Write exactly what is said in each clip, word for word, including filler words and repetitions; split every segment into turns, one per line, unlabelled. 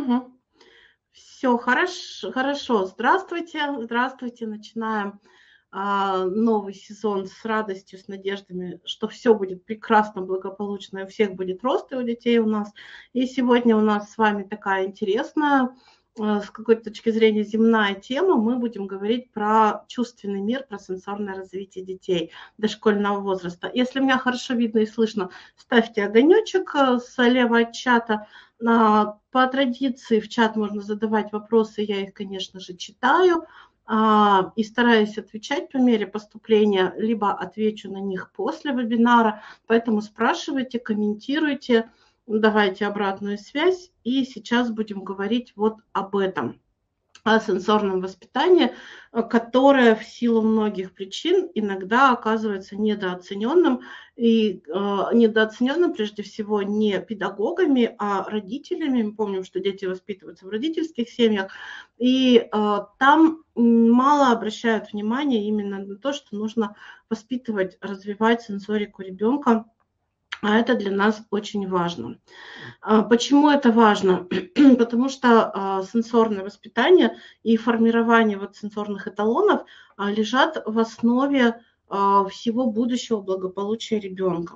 Все хорошо, хорошо. Здравствуйте, здравствуйте. Начинаем а, новый сезон с радостью, с надеждами, что все будет прекрасно, благополучно, и у всех будет рост, и у детей у нас. И сегодня у нас с вами такая интересная, а, с какой-то точки зрения земная тема. Мы будем говорить про чувственный мир, про сенсорное развитие детей дошкольного возраста. Если меня хорошо видно и слышно, ставьте огонечек а, слева от чата. А, По традиции в чат можно задавать вопросы, я их, конечно же, читаю а, и стараюсь отвечать по мере поступления, либо отвечу на них после вебинара. Поэтому спрашивайте, комментируйте, давайте обратную связь. И сейчас будем говорить вот об этом, о сенсорном воспитании, которое в силу многих причин иногда оказывается недооцененным. И э, недооцененным прежде всего не педагогами, а родителями. Мы помним, что дети воспитываются в родительских семьях. И э, там мало обращают внимание именно на то, что нужно воспитывать, развивать сенсорику ребенка. А это для нас очень важно. Почему это важно? Потому что сенсорное воспитание и формирование вот сенсорных эталонов лежат в основе всего будущего благополучия ребенка.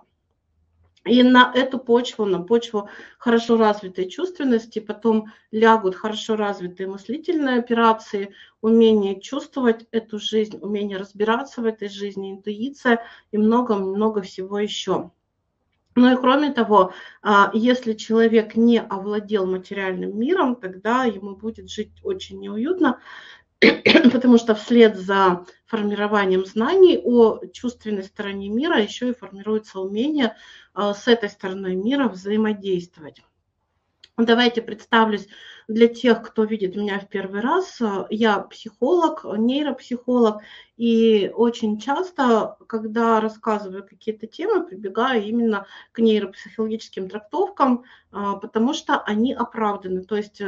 И на эту почву, на почву хорошо развитой чувственности, потом лягут хорошо развитые мыслительные операции, умение чувствовать эту жизнь, умение разбираться в этой жизни, интуиция и много-много всего еще. Ну и кроме того, если человек не овладел материальным миром, тогда ему будет жить очень неуютно, потому что вслед за формированием знаний о чувственной стороне мира еще и формируется умение с этой стороной мира взаимодействовать. Давайте представлюсь для тех, кто видит меня в первый раз. Я психолог, нейропсихолог, и очень часто, когда рассказываю какие-то темы, прибегаю именно к нейропсихологическим трактовкам, потому что они оправданы. То есть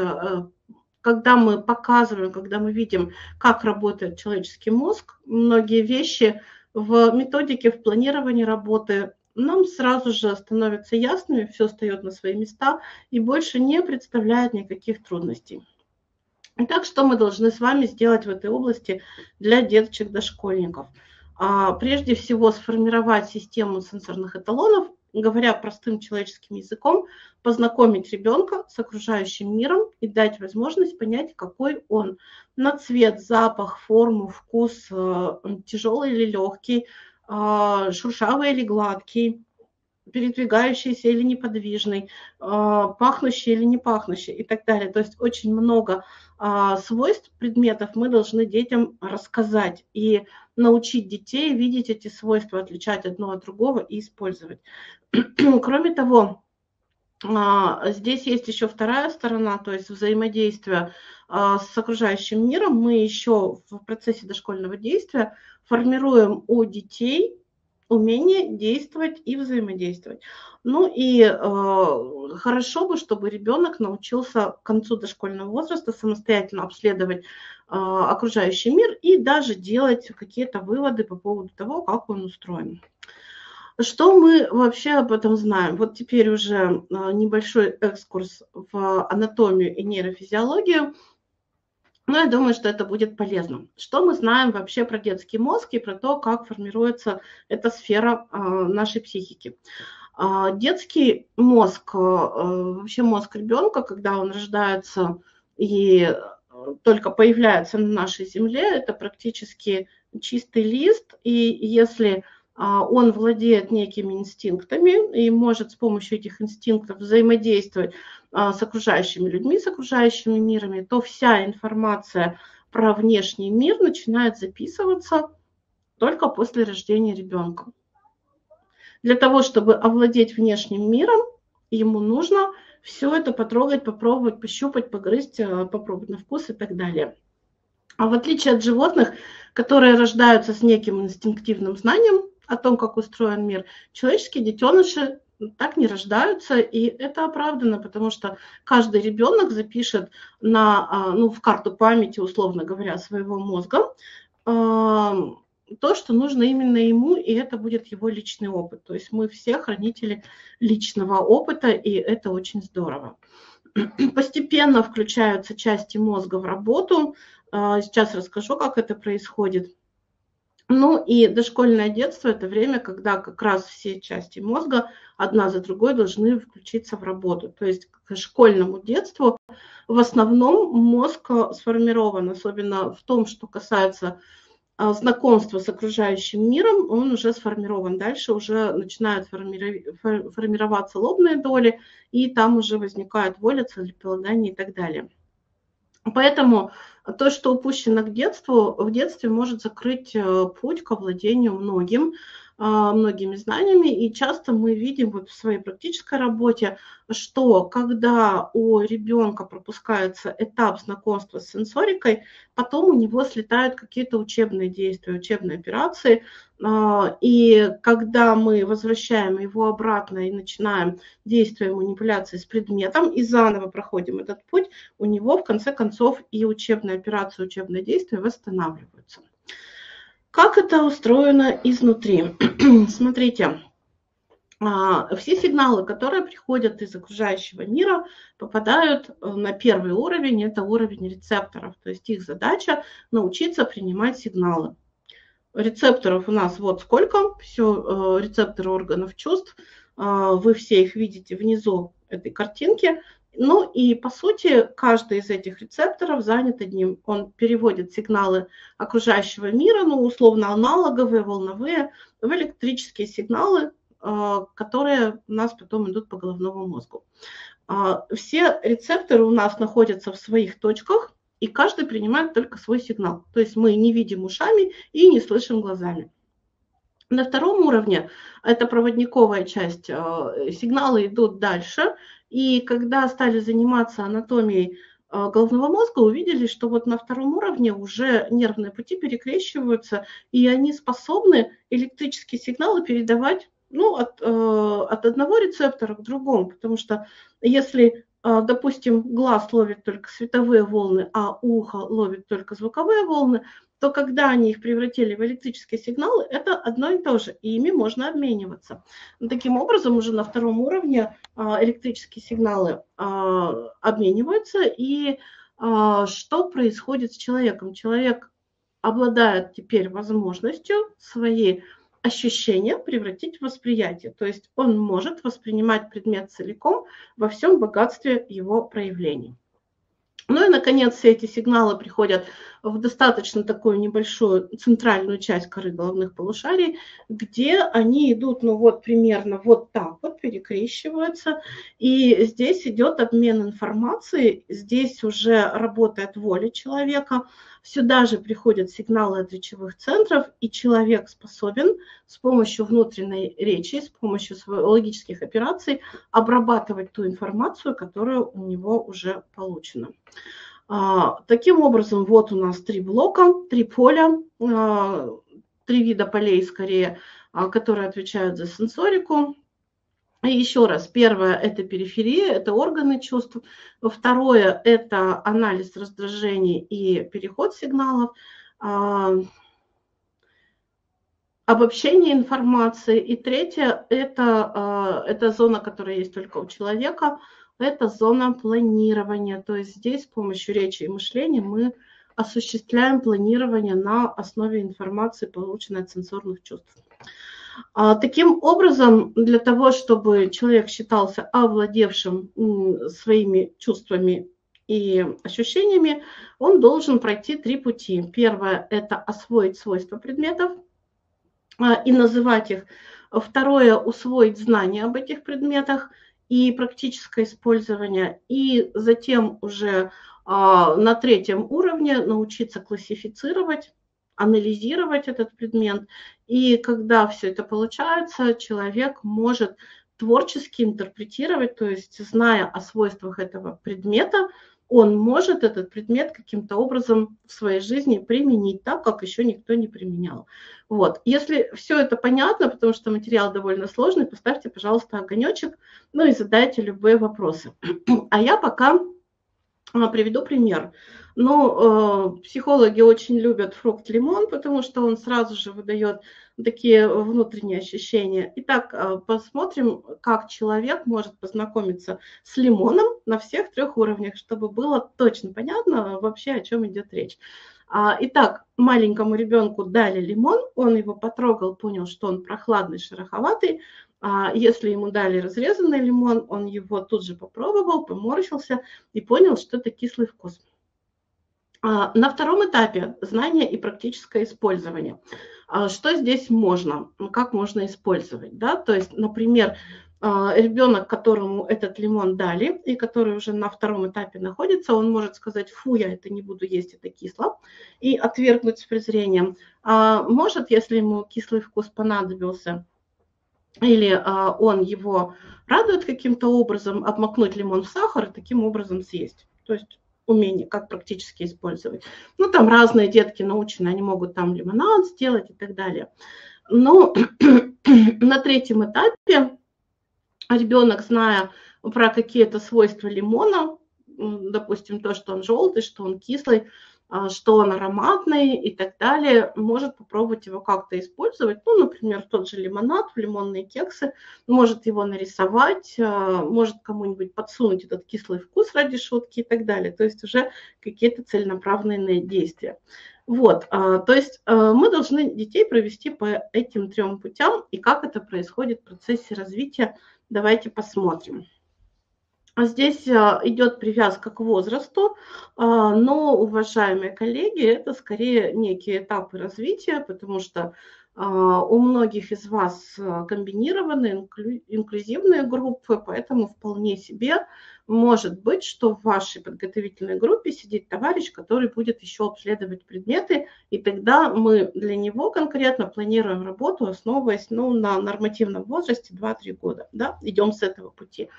когда мы показываем, когда мы видим, как работает человеческий мозг, многие вещи в методике, в планировании работы нам сразу же становится ясными, все встает на свои места и больше не представляет никаких трудностей. Итак, что мы должны с вами сделать в этой области для деточек-дошкольников? Прежде всего, сформировать систему сенсорных эталонов, говоря простым человеческим языком, познакомить ребенка с окружающим миром и дать возможность понять, какой он на цвет, запах, форму, вкус, тяжелый или легкий, шуршавый или гладкий, передвигающийся или неподвижный, пахнущий или не пахнущий и так далее. То есть очень много свойств предметов мы должны детям рассказать и научить детей видеть эти свойства, отличать одно от другого и использовать. Кроме того, здесь есть еще вторая сторона, то есть взаимодействие с окружающим миром. Мы еще в процессе дошкольного действия формируем у детей умение действовать и взаимодействовать. Ну и э, хорошо бы, чтобы ребенок научился к концу дошкольного возраста самостоятельно обследовать э, окружающий мир и даже делать какие-то выводы по поводу того, как он устроен. Что мы вообще об этом знаем? Вот теперь уже небольшой экскурс в анатомию и нейрофизиологию. Но я думаю, что это будет полезно. Что мы знаем вообще про детский мозг и про то, как формируется эта сфера нашей психики? Детский мозг, вообще мозг ребенка, когда он рождается и только появляется на нашей Земле, это практически чистый лист. И если он владеет некими инстинктами и может с помощью этих инстинктов взаимодействовать с окружающими людьми, с окружающими мирами, то вся информация про внешний мир начинает записываться только после рождения ребенка. Для того, чтобы овладеть внешним миром, ему нужно все это потрогать, попробовать, пощупать, погрызть, попробовать на вкус и так далее. А в отличие от животных, которые рождаются с неким инстинктивным знанием о том, как устроен мир, человеческие детеныши так не рождаются, и это оправдано, потому что каждый ребенок запишет на, ну, в карту памяти, условно говоря, своего мозга то, что нужно именно ему, и это будет его личный опыт. То есть мы все хранители личного опыта, и это очень здорово. Постепенно включаются части мозга в работу. Сейчас расскажу, как это происходит. Ну и дошкольное детство – это время, когда как раз все части мозга одна за другой должны включиться в работу. То есть к школьному детству в основном мозг сформирован, особенно в том, что касается знакомства с окружающим миром, он уже сформирован. Дальше уже начинают формироваться лобные доли, и там уже возникает воля, целеполагание и так далее. Поэтому то, что упущено к детству, в детстве может закрыть путь к овладению многим, многими знаниями. И часто мы видим вот в своей практической работе, что когда у ребенка пропускается этап знакомства с сенсорикой, потом у него слетают какие-то учебные действия, учебные операции. И когда мы возвращаем его обратно и начинаем действия манипуляции с предметом и заново проходим этот путь, у него в конце концов и учебные операции, учебные действия восстанавливаются. Как это устроено изнутри? Смотрите, все сигналы, которые приходят из окружающего мира, попадают на первый уровень, это уровень рецепторов. То есть их задача научиться принимать сигналы. Рецепторов у нас вот сколько, все рецепторы органов чувств, вы все их видите внизу этой картинки. Ну и по сути каждый из этих рецепторов занят одним. Он переводит сигналы окружающего мира, ну условно аналоговые, волновые, в электрические сигналы, которые у нас потом идут по головному мозгу. Все рецепторы у нас находятся в своих точках, и каждый принимает только свой сигнал. То есть мы не видим ушами и не слышим глазами. На втором уровне, это проводниковая часть, сигналы идут дальше. И когда стали заниматься анатомией головного мозга, увидели, что вот на втором уровне уже нервные пути перекрещиваются, и они способны электрические сигналы передавать ну, от, от одного рецептора к другому. Потому что если, допустим, глаз ловит только световые волны, а ухо ловит только звуковые волны, то когда они их превратили в электрические сигналы, это одно и то же, и ими можно обмениваться. Таким образом, уже на втором уровне электрические сигналы обмениваются, и что происходит с человеком? Человек обладает теперь возможностью свои ощущения превратить в восприятие, то есть он может воспринимать предмет целиком во всем богатстве его проявлений. Ну и, наконец, все эти сигналы приходят в достаточно такую небольшую центральную часть коры головных полушарий, где они идут, ну вот примерно вот так вот, перекрещиваются. И здесь идет обмен информацией, здесь уже работает воля человека. Сюда же приходят сигналы от речевых центров, и человек способен с помощью внутренней речи, с помощью логических операций обрабатывать ту информацию, которая у него уже получена. Таким образом, вот у нас три блока, три поля, три вида полей скорее, которые отвечают за сенсорику. И еще раз, первое – это периферия, это органы чувств. Второе – это анализ раздражений и переход сигналов. Обобщение информации. И третье – это, это зона, которая есть только у человека. Это зона планирования. То есть здесь с помощью речи и мышления мы осуществляем планирование на основе информации, полученной от сенсорных чувств. Таким образом, для того, чтобы человек считался овладевшим своими чувствами и ощущениями, он должен пройти три пути. Первое – это освоить свойства предметов и называть их. Второе – усвоить знания об этих предметах и практическое использование. И затем уже на третьем уровне научиться классифицировать, анализировать этот предмет. И когда все это получается, человек может творчески интерпретировать, то есть зная о свойствах этого предмета, он может этот предмет каким-то образом в своей жизни применить так, как еще никто не применял. Вот. Если все это понятно, потому что материал довольно сложный, поставьте, пожалуйста, огонечек, ну и задайте любые вопросы. А я пока Приведу пример. Ну, э, психологи очень любят фрукт лимон, потому что он сразу же выдает такие внутренние ощущения. Итак, э, посмотрим, как человек может познакомиться с лимоном на всех трех уровнях, чтобы было точно понятно вообще, о чем идет речь. А, Итак, маленькому ребенку дали лимон, он его потрогал, понял, что он прохладный, шероховатый. А если ему дали разрезанный лимон, он его тут же попробовал, поморщился и понял, что это кислый вкус. А, На втором этапе знание и практическое использование. А, Что здесь можно, ну, как можно использовать, да? То есть, например, а, ребенок, которому этот лимон дали и который уже на втором этапе находится, он может сказать: фу, я это не буду есть, это кисло, и отвергнуть с презрением. А может, если ему кислый вкус понадобился, или а, он его радует каким-то образом, обмакнуть лимон в сахар и таким образом съесть. То есть умение, как практически использовать. Ну, там разные детки научены, они могут там лимонад сделать и так далее. Но на третьем этапе ребенок, зная про какие-то свойства лимона, допустим, то, что он желтый, что он кислый, что он ароматный и так далее, может попробовать его как-то использовать. Ну, например, тот же лимонад, лимонные кексы, может его нарисовать, может кому-нибудь подсунуть этот кислый вкус ради шутки и так далее. То есть уже какие-то целенаправленные действия. Вот, то есть мы должны детей провести по этим трем путям, и как это происходит в процессе развития, давайте посмотрим. Здесь идет привязка к возрасту, но, уважаемые коллеги, это скорее некие этапы развития, потому что у многих из вас комбинированные, инклюзивные группы, поэтому вполне себе может быть, что в вашей подготовительной группе сидит товарищ, который будет еще обследовать предметы, и тогда мы для него конкретно планируем работу, основываясь ну, на нормативном возрасте два-три года. Да? Идем с этого пути.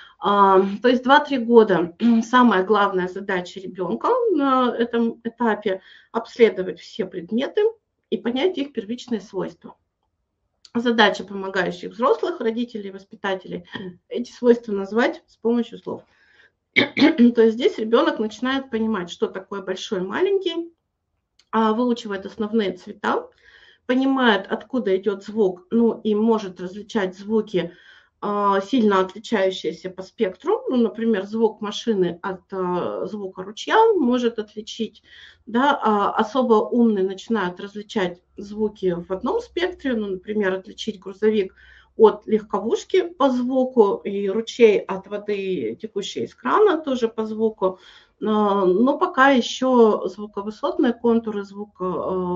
То есть два-три года самая главная задача ребенка на этом этапе – обследовать все предметы и понять их первичные свойства. Задача помогающих взрослых, родителей, воспитателей – эти свойства назвать с помощью слов. То есть здесь ребенок начинает понимать, что такое большой, маленький, выучивает основные цвета, понимает, откуда идет звук, ну и может различать звуки, сильно отличающиеся по спектру, ну, например, звук машины от а, звука ручья может отличить, да, а особо умные начинают различать звуки в одном спектре, ну, например, отличить грузовик от легковушки по звуку и ручей от воды, текущей из крана, тоже по звуку, но пока еще звуковысотные контуры звука,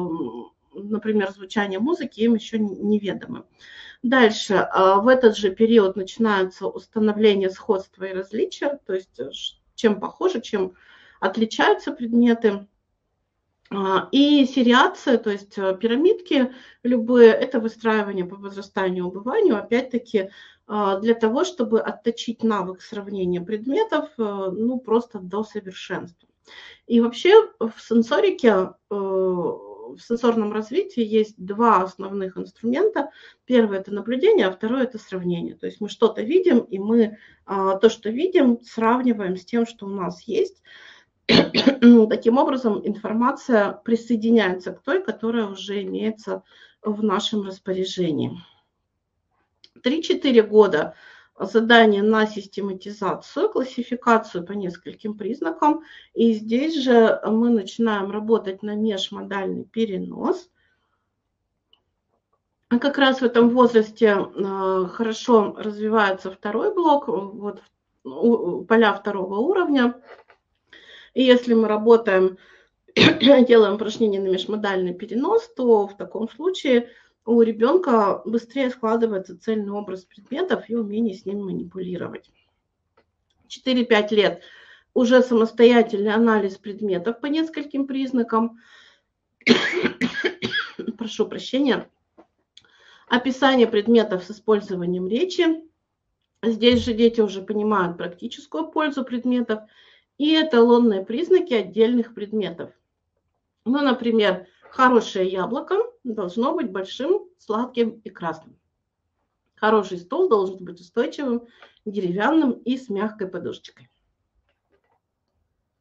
например, звучание музыки им еще неведомы. Дальше, в этот же период начинается установление сходства и различия, то есть чем похожи, чем отличаются предметы. И сериация, то есть пирамидки любые, это выстраивание по возрастанию и убыванию, опять-таки, для того, чтобы отточить навык сравнения предметов, ну, просто до совершенства. И вообще в сенсорике, в сенсорном развитии есть два основных инструмента. Первый – это наблюдение, а второй – это сравнение. То есть мы что-то видим, и мы то, что видим, сравниваем с тем, что у нас есть. Таким образом, информация присоединяется к той, которая уже имеется в нашем распоряжении. три-четыре года задание на систематизацию, классификацию по нескольким признакам. И здесь же мы начинаем работать на межмодальный перенос. Как раз в этом возрасте хорошо развивается второй блок, вот, поля второго уровня. И если мы работаем, делаем упражнения на межмодальный перенос, то в таком случае у ребенка быстрее складывается цельный образ предметов и умение с ним манипулировать. четыре-пять лет уже самостоятельный анализ предметов по нескольким признакам. Прошу прощения. Описание предметов с использованием речи. Здесь же дети уже понимают практическую пользу предметов и эталонные признаки отдельных предметов. Ну, например, хорошее яблоко должно быть большим, сладким и красным. Хороший стол должен быть устойчивым, деревянным и с мягкой подушечкой.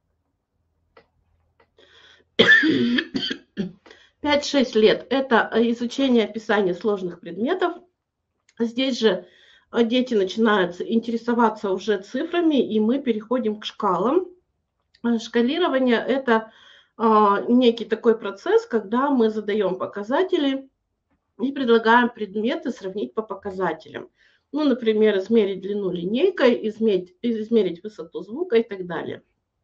пять-шесть лет – это изучение описания сложных предметов. Здесь же дети начинают интересоваться уже цифрами, и мы переходим к шкалам. Шкалирование – это некий такой процесс, когда мы задаем показатели и предлагаем предметы сравнить по показателям. Ну, например, измерить длину линейкой, измерить, измерить высоту звука и так далее.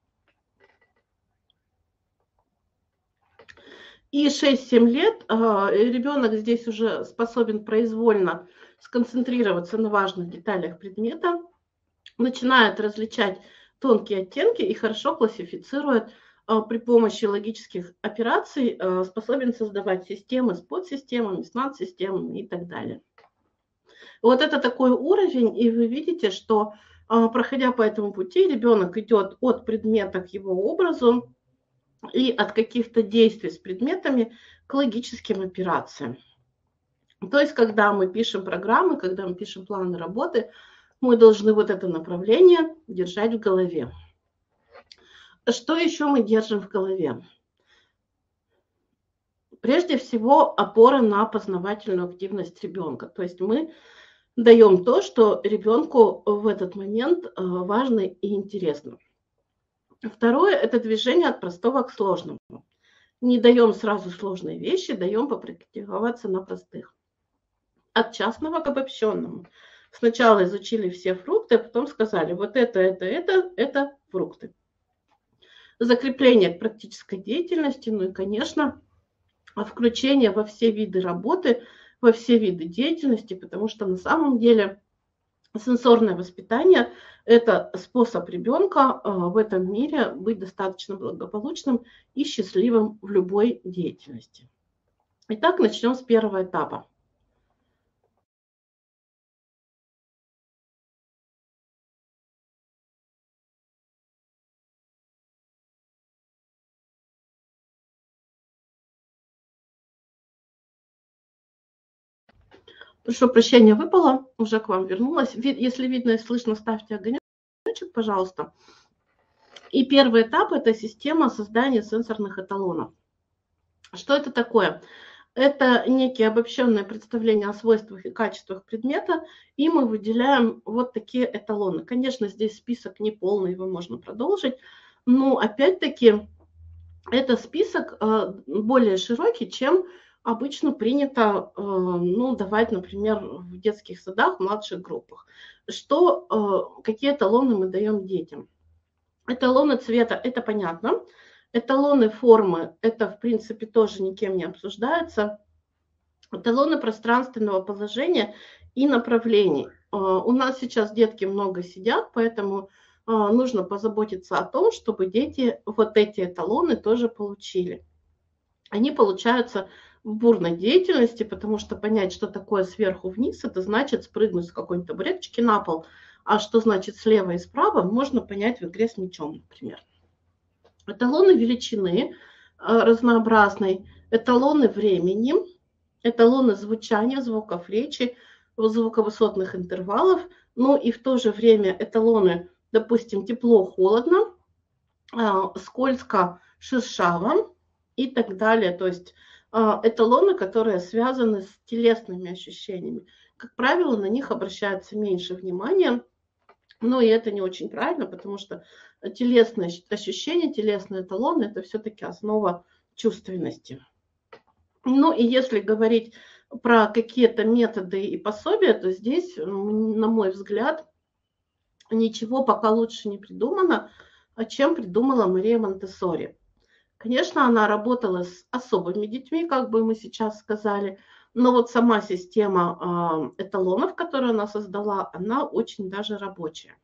И шесть-семь лет ребенок здесь уже способен произвольно сконцентрироваться на важных деталях предмета, начинает различать тонкие оттенки и хорошо классифицирует при помощи логических операций, способен создавать системы с подсистемами, с надсистемами и так далее. Вот это такой уровень, и вы видите, что, проходя по этому пути, ребенок идет от предмета к его образу и от каких-то действий с предметами к логическим операциям. То есть, когда мы пишем программы, когда мы пишем планы работы, мы должны вот это направление держать в голове. Что еще мы держим в голове? Прежде всего, опора на познавательную активность ребенка. То есть мы даем то, что ребенку в этот момент важно и интересно. Второе – это движение от простого к сложному. Не даем сразу сложные вещи, даем попрактиковаться на простых. От частного к обобщенному. Сначала изучили все фрукты, а потом сказали, вот это, это, это, это фрукты. Закрепление к практической деятельности, ну и, конечно, включение во все виды работы, во все виды деятельности, потому что на самом деле сенсорное воспитание – это способ ребенка в этом мире быть достаточно благополучным и счастливым в любой деятельности. Итак, начнем с первого этапа. Прошу прощения, выпала, уже к вам вернулась. Если видно и слышно, ставьте огонечек, пожалуйста. И первый этап – это система создания сенсорных эталонов. Что это такое? Это некие обобщенные представления о свойствах и качествах предмета, и мы выделяем вот такие эталоны. Конечно, здесь список не полный, его можно продолжить, но опять-таки это список более широкий, чем обычно принято ну, давать, например, в детских садах, в младших группах. Что, какие эталоны мы даем детям? Эталоны цвета – это понятно. Эталоны формы – это, в принципе, тоже никем не обсуждается. Эталоны пространственного положения и направлений. У нас сейчас детки много сидят, поэтому нужно позаботиться о том, чтобы дети вот эти эталоны тоже получили. Они получаются в бурной деятельности, потому что понять, что такое сверху вниз, это значит спрыгнуть с какой-нибудь табуреточки на пол, а что значит слева и справа, можно понять в игре с мячом, например. Эталоны величины разнообразной, эталоны времени, эталоны звучания, звуков речи, звуковысотных интервалов, ну и в то же время эталоны, допустим, тепло-холодно, скользко, шершаво и так далее. То есть эталоны, которые связаны с телесными ощущениями. Как правило, на них обращается меньше внимания, но и это не очень правильно, потому что телесные ощущения, телесные эталоны – это все-таки основа чувственности. Ну и если говорить про какие-то методы и пособия, то здесь, на мой взгляд, ничего пока лучше не придумано, чем придумала Мария Монтессори. Конечно, она работала с особыми детьми, как бы мы сейчас сказали, но вот сама система эталонов, которую она создала, она очень даже рабочая.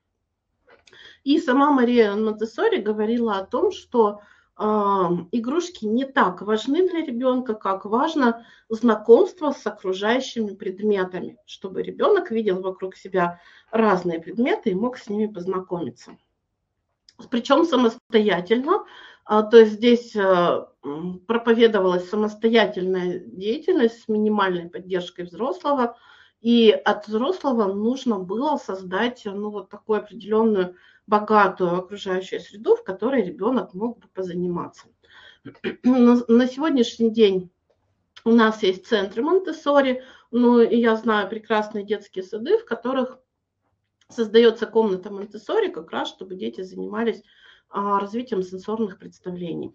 И сама Мария Монтессори говорила о том, что э, игрушки не так важны для ребенка, как важно знакомство с окружающими предметами, чтобы ребенок видел вокруг себя разные предметы и мог с ними познакомиться. Причем самостоятельно, э, то есть здесь э, проповедовалась самостоятельная деятельность с минимальной поддержкой взрослого, и от взрослого нужно было создать ну, вот такую определенную богатую окружающую среду, в которой ребенок мог бы позаниматься. На сегодняшний день у нас есть центры Монтессори, ну и я знаю прекрасные детские сады, в которых создается комната Монтессори как раз, чтобы дети занимались развитием сенсорных представлений.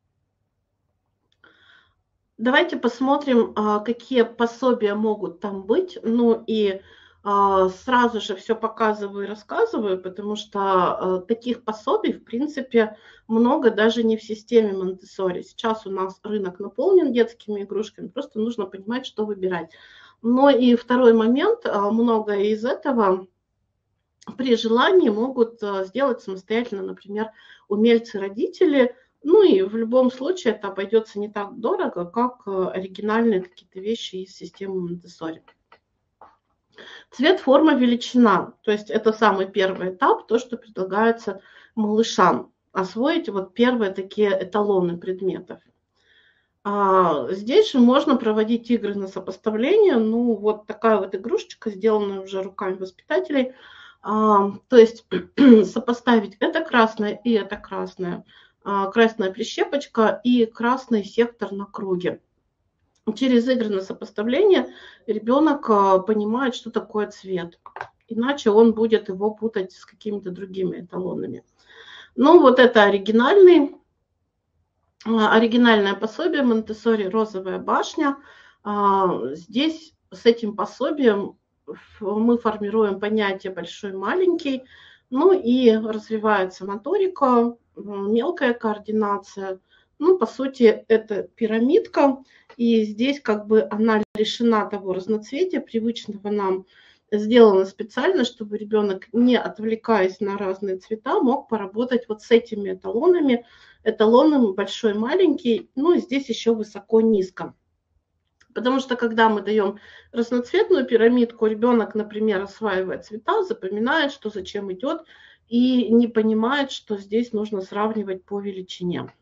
Давайте посмотрим, какие пособия могут там быть. Ну и сразу же все показываю и рассказываю, потому что таких пособий, в принципе, много даже не в системе Монтессори. Сейчас у нас рынок наполнен детскими игрушками, просто нужно понимать, что выбирать. Но и второй момент, многое из этого при желании могут сделать самостоятельно, например, умельцы-родители. Ну и в любом случае это обойдется не так дорого, как оригинальные какие-то вещи из системы Монтессори. Цвет, форма, величина. То есть это самый первый этап, то, что предлагается малышам. Освоить вот первые такие эталоны предметов. А здесь же можно проводить игры на сопоставление. Ну вот такая вот игрушечка, сделанная уже руками воспитателей. А, то есть сопоставить это красное и это красное. Красная прищепочка и красный сектор на круге. Через игры на сопоставление ребенок понимает, что такое цвет. Иначе он будет его путать с какими-то другими эталонами. Ну, вот это оригинальный, оригинальное пособие Монтессори «Розовая башня». Здесь с этим пособием мы формируем понятие большой-маленький, ну и развивается моторика, мелкая координация. Ну, по сути, это пирамидка, и здесь как бы она лишена того разноцветия, привычного нам, сделано специально, чтобы ребенок, не отвлекаясь на разные цвета, мог поработать вот с этими эталонами. Эталоном большой-маленький, ну, здесь еще высоко-низко. Потому что когда мы даем разноцветную пирамидку, ребенок, например, осваивает цвета, запоминает, что зачем идет, и не понимает, что здесь нужно сравнивать по величине.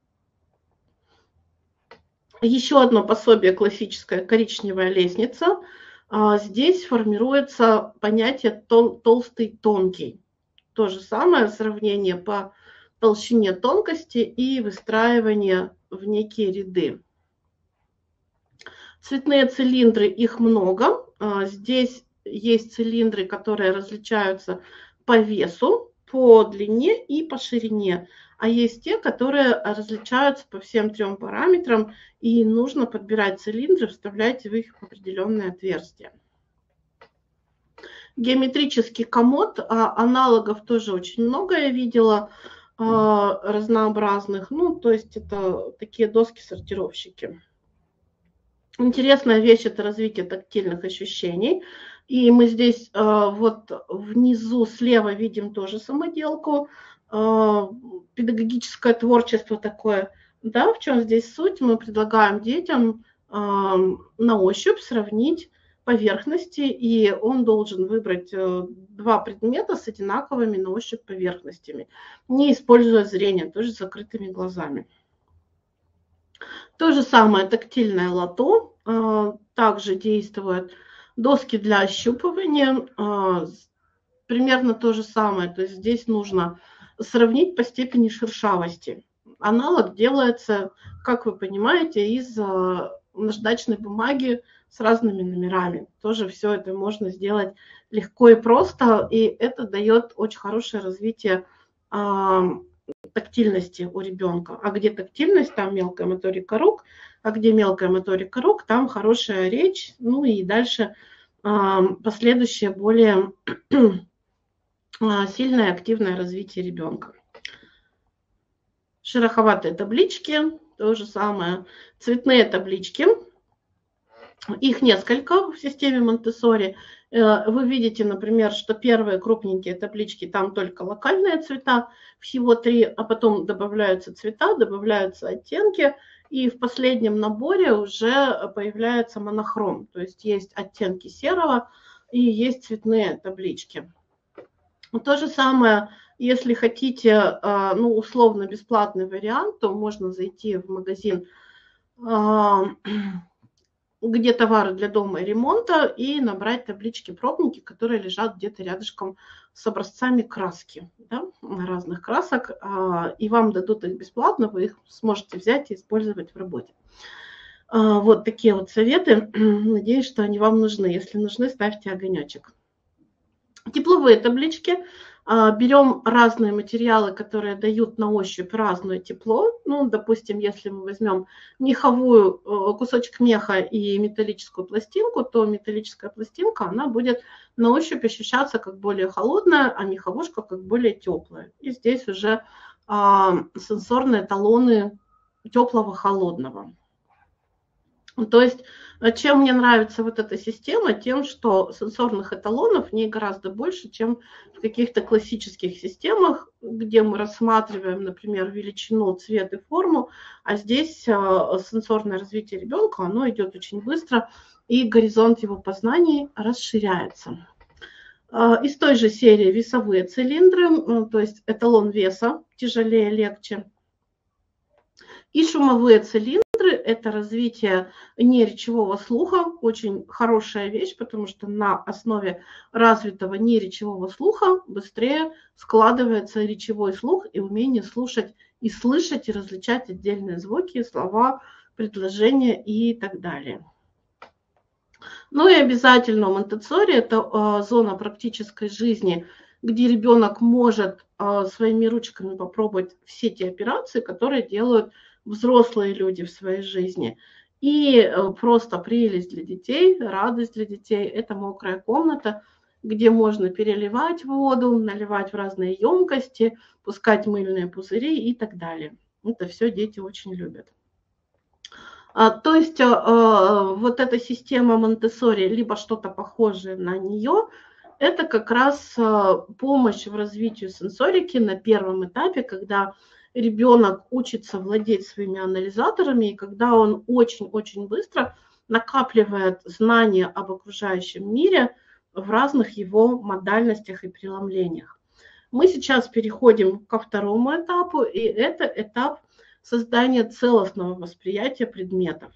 Еще одно пособие классическое, коричневая лестница. Здесь формируется понятие тол- толстый-тонкий. То же самое сравнение по толщине тонкости и выстраивание в некие ряды. Цветные цилиндры, их много. Здесь есть цилиндры, которые различаются по весу, по длине и по ширине. А есть те, которые различаются по всем трем параметрам, и нужно подбирать цилиндры, вставлять в их определенные отверстия. Геометрический комод, аналогов тоже очень много я видела, разнообразных. Ну, то есть это такие доски-сортировщики. Интересная вещь – это развитие тактильных ощущений. И мы здесь вот внизу слева видим тоже самоделку, педагогическое творчество такое. Да, в чем здесь суть? Мы предлагаем детям на ощупь сравнить поверхности, и он должен выбрать два предмета с одинаковыми на ощупь поверхностями, не используя зрение, тоже с закрытыми глазами. То же самое тактильное лото, также действует доски для ощупывания, примерно то же самое, то есть здесь нужно сравнить по степени шершавости. Аналог делается, как вы понимаете, из наждачной бумаги с разными номерами. Тоже все это можно сделать легко и просто, и это дает очень хорошее развитие тактильности у ребенка. А где тактильность, там мелкая моторика рук, а где мелкая моторика рук, там хорошая речь, ну и дальше последующее более сильное активное развитие ребенка. Шероховатые таблички, то же самое. Цветные таблички, их несколько в системе Монтессори. Вы видите, например, что первые крупненькие таблички, там только локальные цвета, всего три, а потом добавляются цвета, добавляются оттенки, и в последнем наборе уже появляется монохром, то есть есть оттенки серого и есть цветные таблички. То же самое, если хотите, ну, условно бесплатный вариант, то можно зайти в магазин где товары для дома и ремонта, и набрать таблички-пробники, которые лежат где-то рядышком с образцами краски, да, разных красок, и вам дадут их бесплатно, вы их сможете взять и использовать в работе. Вот такие вот советы. Надеюсь, что они вам нужны. Если нужны, ставьте огонечек. Тепловые таблички. Берем разные материалы, которые дают на ощупь разное тепло. Ну, допустим, если мы возьмем меховую, кусочек меха и металлическую пластинку, то металлическая пластинка, она будет на ощупь ощущаться как более холодная, а меховушка как более теплая. И здесь уже а, сенсорные талоны теплого-холодного. То есть, чем мне нравится вот эта система, тем, что сенсорных эталонов в ней гораздо больше, чем в каких-то классических системах, где мы рассматриваем, например, величину, цвет и форму, а здесь сенсорное развитие ребенка, оно идет очень быстро, и горизонт его познаний расширяется. Из той же серии весовые цилиндры, то есть эталон веса, тяжелее, легче. И шумовые цилиндры – это развитие неречевого слуха. Очень хорошая вещь, потому что на основе развитого неречевого слуха быстрее складывается речевой слух и умение слушать и слышать, и различать отдельные звуки, слова, предложения и так далее. Ну и обязательно Монтессори – это зона практической жизни, где ребенок может своими ручками попробовать все те операции, которые делают взрослые люди в своей жизни. И просто прелесть для детей, радость для детей – это мокрая комната, где можно переливать воду, наливать в разные емкости, пускать мыльные пузыри и так далее. Это все дети очень любят. То есть вот эта система Монтессори, либо что-то похожее на нее, это как раз помощь в развитии сенсорики на первом этапе, когда ребенок учится владеть своими анализаторами, и когда он очень-очень быстро накапливает знания об окружающем мире в разных его модальностях и преломлениях. Мы сейчас переходим ко второму этапу, и это этап создания целостного восприятия предметов.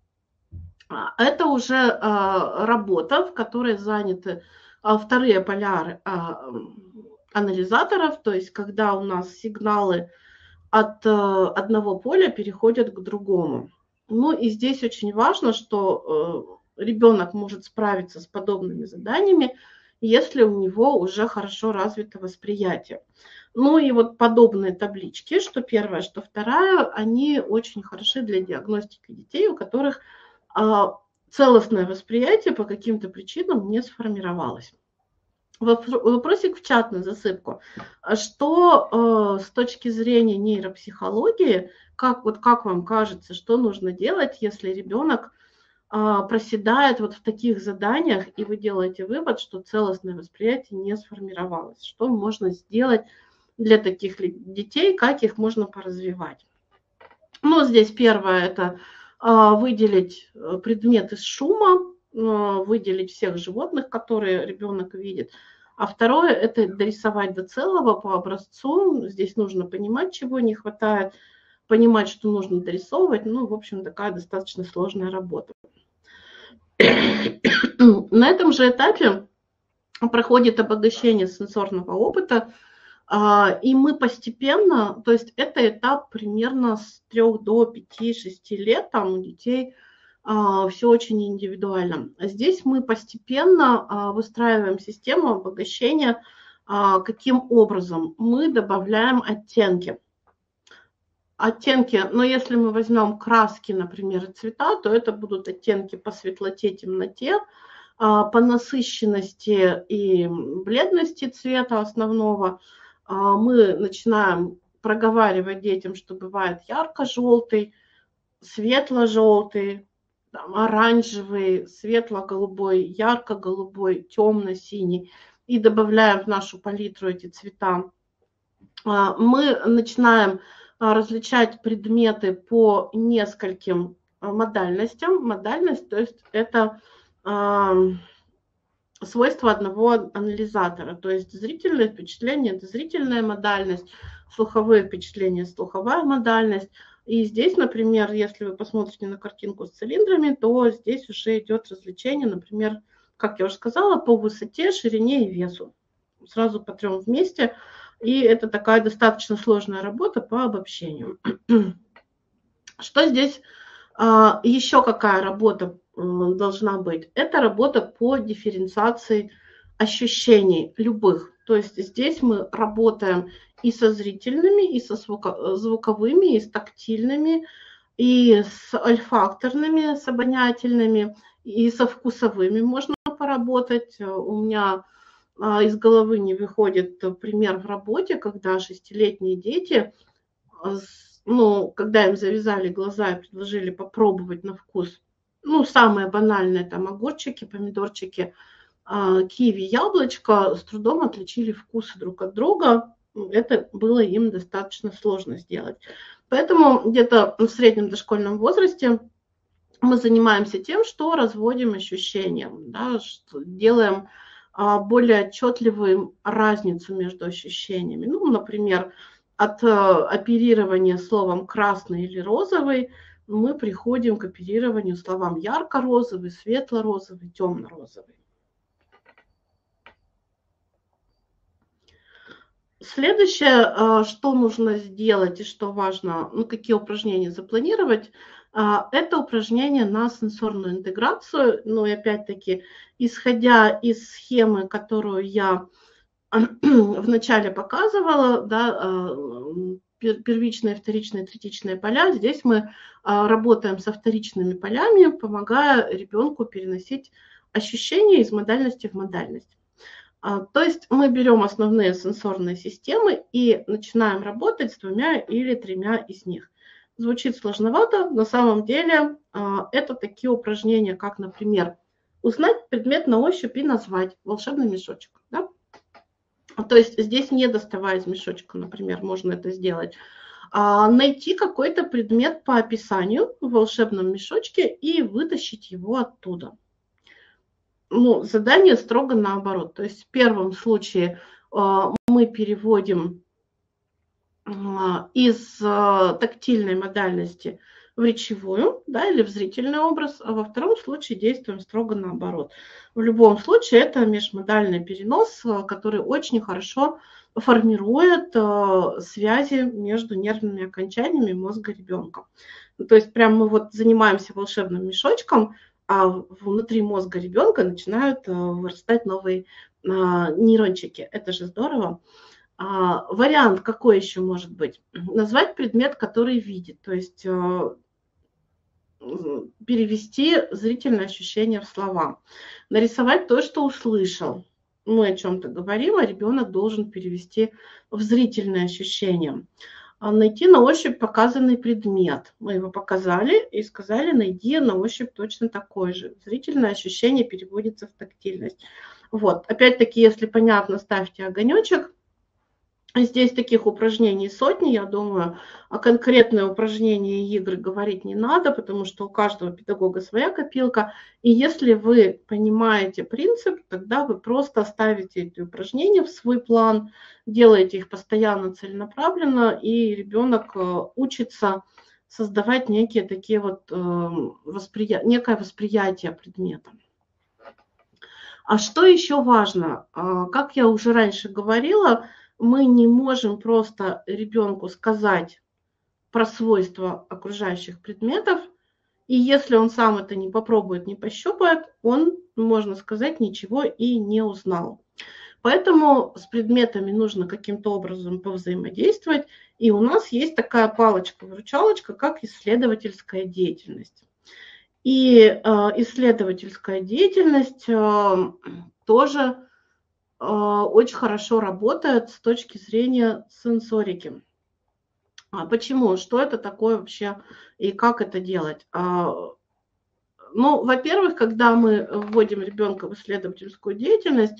Это уже работа, в которой заняты вторые поля анализаторов, то есть когда у нас сигналы от одного поля переходят к другому. Ну и здесь очень важно, что ребенок может справиться с подобными заданиями, если у него уже хорошо развито восприятие. Ну и вот подобные таблички, что первая, что вторая, они очень хороши для диагностики детей, у которых целостное восприятие по каким-то причинам не сформировалось. Вопросик в чат на засыпку. Что э, с точки зрения нейропсихологии, как, вот как вам кажется, что нужно делать, если ребенок э, проседает вот в таких заданиях, и вы делаете вывод, что целостное восприятие не сформировалось? Что можно сделать для таких детей, как их можно поразвивать? Ну, здесь первое – это э, выделить предмет из шума, выделить всех животных, которые ребенок видит. А второе – это дорисовать до целого по образцу. Здесь нужно понимать, чего не хватает, понимать, что нужно дорисовывать. Ну, в общем, такая достаточно сложная работа. На этом же этапе проходит обогащение сенсорного опыта, и мы постепенно, то есть это этап примерно с трёх до пяти-шести лет, там у детей все очень индивидуально. Здесь мы постепенно выстраиваем систему обогащения. Каким образом? Мы добавляем оттенки. Оттенки, но если мы возьмем краски, например, и цвета, то это будут оттенки по светлоте, темноте, по насыщенности и бледности цвета основного. Мы начинаем проговаривать детям, что бывает ярко-желтый, светло-желтый, оранжевый, светло-голубой, ярко-голубой, темно-синий, и добавляем в нашу палитру эти цвета. Мы начинаем различать предметы по нескольким модальностям. Модальность, то есть это свойство одного анализатора. То есть зрительное впечатление – это зрительная модальность, слуховые впечатления – слуховая модальность, И здесь, например, если вы посмотрите на картинку с цилиндрами, то здесь уже идет развлечение, например, как я уже сказала, по высоте, ширине и весу. Сразу по трем вместе. И это такая достаточно сложная работа по обобщению. Что здесь еще какая работа должна быть? Это работа по дифференциации ощущений любых. То есть здесь мы работаем и со зрительными, и со звуковыми, и с тактильными, и с ольфакторными, с обонятельными, и со вкусовыми можно поработать. У меня из головы не выходит пример в работе, когда шестилетние дети, ну, когда им завязали глаза и предложили попробовать на вкус, ну, самые банальные, там, огурчики, помидорчики, киви, яблочко, с трудом отличили вкусы друг от друга. Это было им достаточно сложно сделать. Поэтому где-то в среднем дошкольном возрасте мы занимаемся тем, что разводим ощущения, да, что делаем более отчетливую разницу между ощущениями. Ну, например, от оперирования словом красный или розовый мы приходим к оперированию словам ярко-розовый, светло-розовый, темно-розовый. Следующее, что нужно сделать и что важно, ну, какие упражнения запланировать, это упражнение на сенсорную интеграцию. Ну и опять-таки, исходя из схемы, которую я вначале показывала, да, первичные, вторичные, третичные поля, здесь мы работаем со вторичными полями, помогая ребенку переносить ощущения из модальности в модальность. То есть мы берем основные сенсорные системы и начинаем работать с двумя или тремя из них. Звучит сложновато, на самом деле это такие упражнения, как, например, узнать предмет на ощупь и назвать волшебный мешочек. Да? То есть здесь, не доставая из мешочка, например, можно это сделать. Найти какой-то предмет по описанию в волшебном мешочке и вытащить его оттуда. Ну, задание строго наоборот. То есть в первом случае э, мы переводим э, из э, тактильной модальности в речевую, да, или в зрительный образ, а во втором случае действуем строго наоборот. В любом случае это межмодальный перенос, который очень хорошо формирует э, связи между нервными окончаниями мозга ребенка. То есть прям мы вот занимаемся волшебным мешочком, а внутри мозга ребенка начинают вырастать новые нейрончики. Это же здорово. А, вариант какой еще может быть? Назвать предмет, который видит, то есть перевести зрительное ощущение в слова. Нарисовать то, что услышал. Мы о чем-то говорим, а ребенок должен перевести в зрительное ощущение. Найти на ощупь показанный предмет. Мы его показали и сказали, найди на ощупь точно такой же. Зрительное ощущение переводится в тактильность. Вот. Опять-таки, если понятно, ставьте огонечек. Здесь таких упражнений сотни, я думаю, а конкретные упражнения и игры говорить не надо, потому что у каждого педагога своя копилка. И если вы понимаете принцип, тогда вы просто ставите эти упражнения в свой план, делаете их постоянно, целенаправленно, и ребенок учится создавать некие такие вот восприятия, некое восприятие предмета. А что еще важно? Как я уже раньше говорила, мы не можем просто ребенку сказать про свойства окружающих предметов, и если он сам это не попробует, не пощупает, он, можно сказать, ничего и не узнал. Поэтому с предметами нужно каким-то образом повзаимодействовать, и у нас есть такая палочка-выручалочка, как исследовательская деятельность. И э, исследовательская деятельность э, тоже очень хорошо работает с точки зрения сенсорики. А почему? Что это такое вообще и как это делать? Ну, во-первых, когда мы вводим ребенка в исследовательскую деятельность,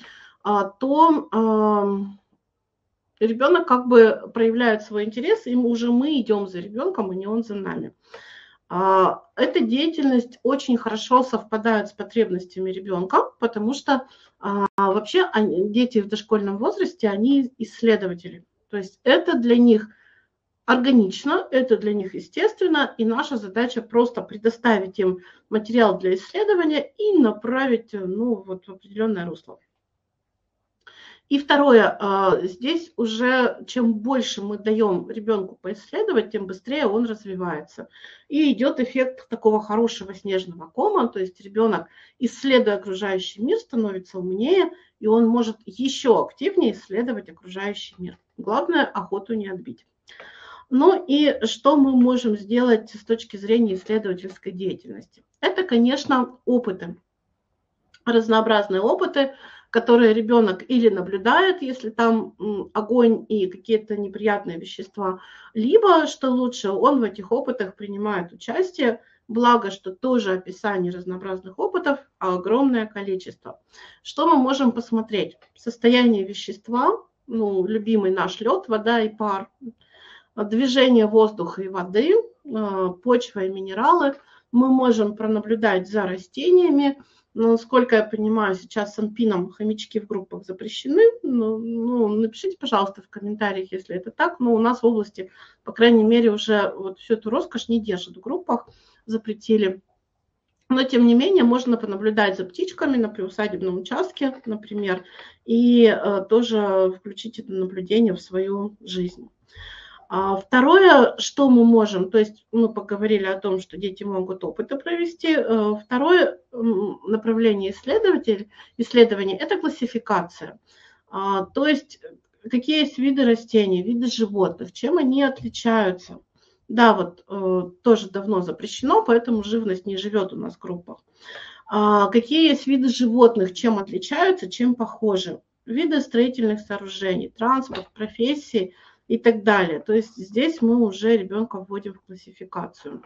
то ребенок как бы проявляет свой интерес, и уже мы идем за ребенком, а не он за нами. Эта деятельность очень хорошо совпадает с потребностями ребенка, потому что а, вообще они, дети в дошкольном возрасте, они исследователи. То есть это для них органично, это для них естественно, и наша задача просто предоставить им материал для исследования и направить, ну, вот в определенное русло. И второе, здесь уже чем больше мы даем ребенку поисследовать, тем быстрее он развивается. И идет эффект такого хорошего снежного кома, то есть ребенок, исследуя окружающий мир, становится умнее, и он может еще активнее исследовать окружающий мир. Главное, охоту не отбить. Ну и что мы можем сделать с точки зрения исследовательской деятельности? Это, конечно, опыты, разнообразные опыты, которые ребенок или наблюдает, если там огонь и какие-то неприятные вещества, либо, что лучше, он в этих опытах принимает участие, благо, что тоже описание разнообразных опытов, а огромное количество. Что мы можем посмотреть? Состояние вещества, ну, любимый наш лед, вода и пар, движение воздуха и воды, почва и минералы. Мы можем пронаблюдать за растениями. Но, насколько я понимаю, сейчас с Анпином хомячки в группах запрещены. Ну, ну, напишите, пожалуйста, в комментариях, если это так. Но у нас в области, по крайней мере, уже вот всю эту роскошь не держат в группах, запретили. Но, тем не менее, можно понаблюдать за птичками на приусадебном участке, например, и э, тоже включить это наблюдение в свою жизнь. Второе, что мы можем, то есть мы поговорили о том, что дети могут опыты провести. Второе направление исследователей, исследования – это классификация. То есть какие есть виды растений, виды животных, чем они отличаются. Да, вот тоже давно запрещено, поэтому живность не живет у нас в группах. Какие есть виды животных, чем отличаются, чем похожи. Виды строительных сооружений, транспорт, профессии и так далее. То есть здесь мы уже ребенка вводим в классификацию.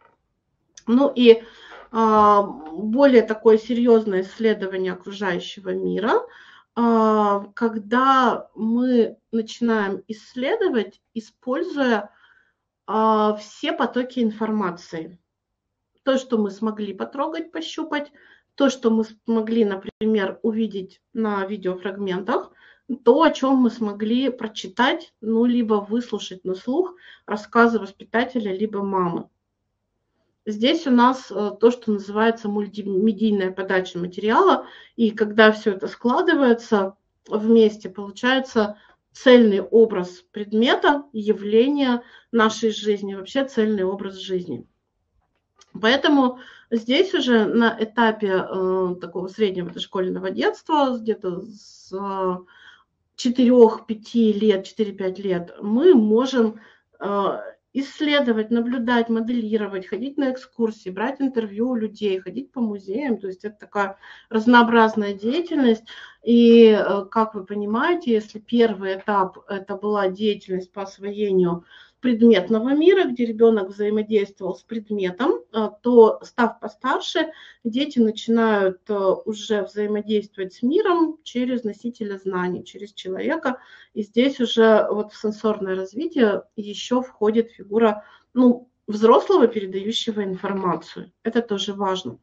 Ну и а, более такое серьезное исследование окружающего мира, а, когда мы начинаем исследовать, используя а, все потоки информации. То, что мы смогли потрогать, пощупать, то, что мы смогли, например, увидеть на видеофрагментах, то, о чем мы смогли прочитать, ну, либо выслушать на слух рассказы воспитателя, либо мамы. Здесь у нас то, что называется мультимедийная подача материала, и когда все это складывается вместе, получается цельный образ предмета, явления нашей жизни, вообще цельный образ жизни. Поэтому здесь уже на этапе э, такого среднего дошкольного детства, где-то с э, четырёх-пяти лет, четыре-пять лет, мы можем э, исследовать, наблюдать, моделировать, ходить на экскурсии, брать интервью у людей, ходить по музеям. То есть это такая разнообразная деятельность. И, э, как вы понимаете, если первый этап – это была деятельность по освоению предметного мира, где ребенок взаимодействовал с предметом, то, став постарше, дети начинают уже взаимодействовать с миром через носителя знаний, через человека. И здесь уже вот в сенсорное развитие еще входит фигура, ну, взрослого, передающего информацию. Это тоже важно.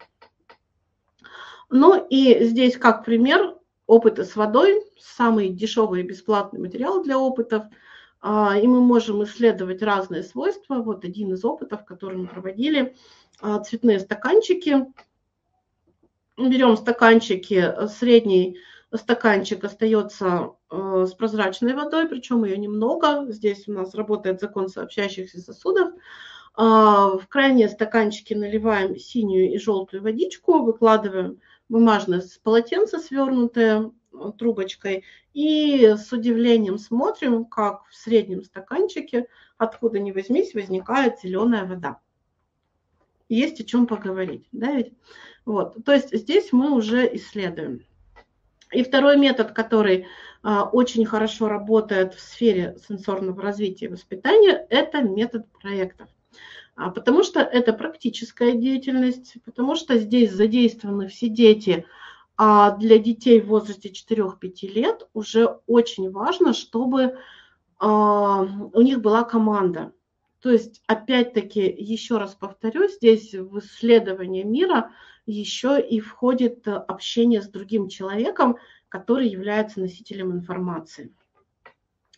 Ну и здесь как пример опыты с водой, самый дешевый и бесплатный материал для опытов. И мы можем исследовать разные свойства. Вот один из опытов, который мы проводили, цветные стаканчики. Берем стаканчики, средний стаканчик остается с прозрачной водой, причем ее немного. Здесь у нас работает закон сообщающихся сосудов. В крайние стаканчики наливаем синюю и желтую водичку, выкладываем бумажное полотенце, свернутое трубочкой, и с удивлением смотрим, как в среднем стаканчике, откуда ни возьмись, возникает зеленая вода. Есть о чем поговорить, да ведь? Вот, то есть здесь мы уже исследуем. И второй метод, который а, очень хорошо работает в сфере сенсорного развития и воспитания, это метод проектов. А, потому что это практическая деятельность, потому что здесь задействованы все дети. А для детей в возрасте четырёх-пяти лет уже очень важно, чтобы а, у них была команда. То есть, опять-таки, еще раз повторюсь, здесь в исследование мира еще и входит общение с другим человеком, который является носителем информации.